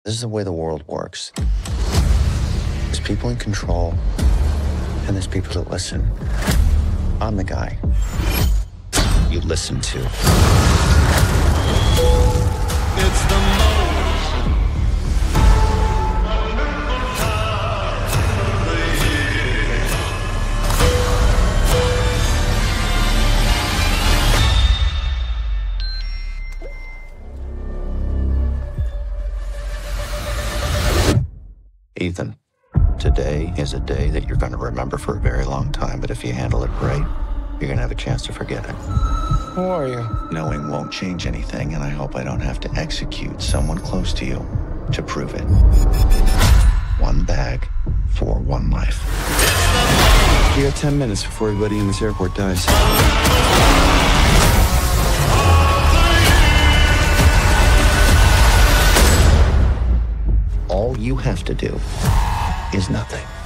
This is the way the world works. There's people in control, and there's people that listen. I'm the guy you listen to. It's the moment. Ethan, today is a day that you're going to remember for a very long time, but if you handle it right, you're going to have a chance to forget it. Who are you? Knowing won't change anything, and I hope I don't have to execute someone close to you to prove it. One bag for one life. You got 10 minutes before everybody in this airport dies. All you have to do is nothing.